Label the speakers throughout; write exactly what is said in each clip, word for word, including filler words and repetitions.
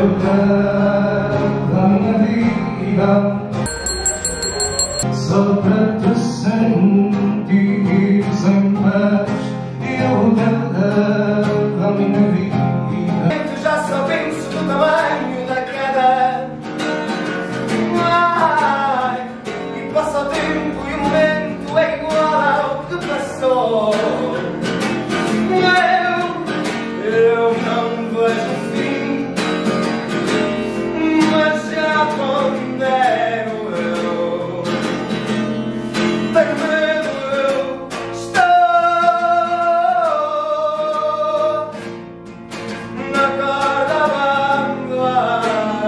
Speaker 1: da minha vida, só para te sentir sem paz, eu da minha vida.
Speaker 2: Já sabemos do tamanho da queda, ai, e passa o tempo e o momento é igual ao que passou. Eu, eu não vejo o fim, mas já pondero eu. Tenho medo, eu estou na corda bamba.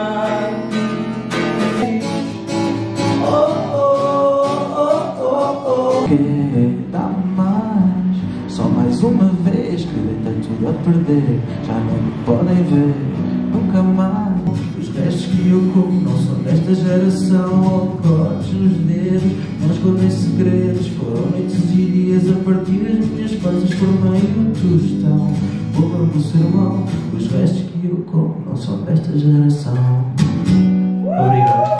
Speaker 2: Oh, oh, oh, oh, oh.
Speaker 3: Que dá mais, só mais uma vez que tem tudo a perder, já não me podem ver, nunca mais. Os restos que eu como não são desta geração, ou cortes nos dedos, não escondem segredos. Foram noites e dias a partir as minhas coisas por meio do tostão. Vou para o sermão, os restos que eu como não são desta geração. Obrigado.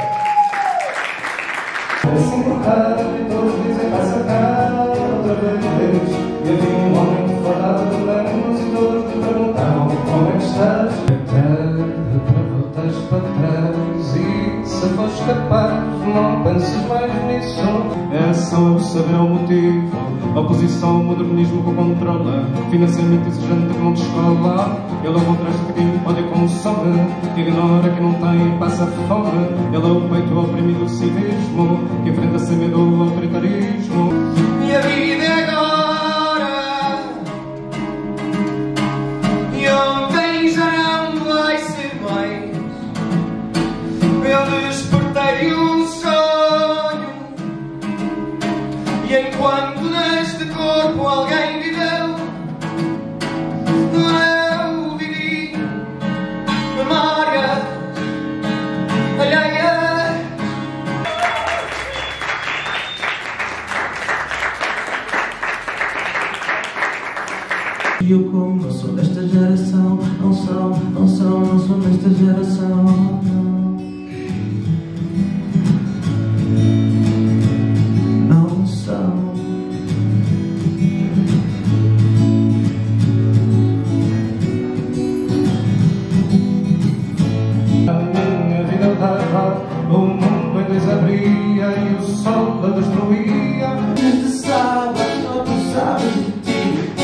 Speaker 1: Assim cortado e todos dizem passa cá outra vez. E havia um homem que falava de lemos e todos lhe perguntavam como é que estás. É para voltares para trás e se fores capaz não penses mais nisso. É só saber o motivo, oposição ao modernismo que o controla, financiamento exigente que não descola. Ele é o contraste de quem pode e consome, que ignora que não tem e passa fome. Ele é o peito oprimido do civismo, que enfrenta sem medo o autoritarismo.
Speaker 2: E a vida é agora, e ontem já não vai ser mais. Eu despertei um sonho, e enquanto neste corpo alguém viveu, eu vivi memórias alheias.
Speaker 3: E eu como não sou desta geração, não são, não são, não sou desta geração, não. Não são.
Speaker 1: A minha vida dava, o mundo em desabria e o sol a destruía.
Speaker 3: Desde sábado, não tu sabes de ti.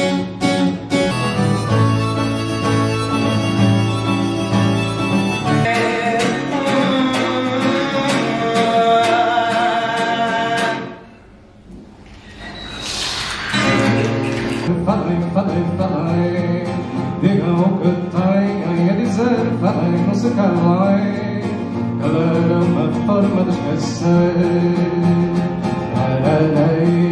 Speaker 1: Falem, falem, falem, digam o que têm a dizer, falem, não se calem. Calar é uma forma de esquecer.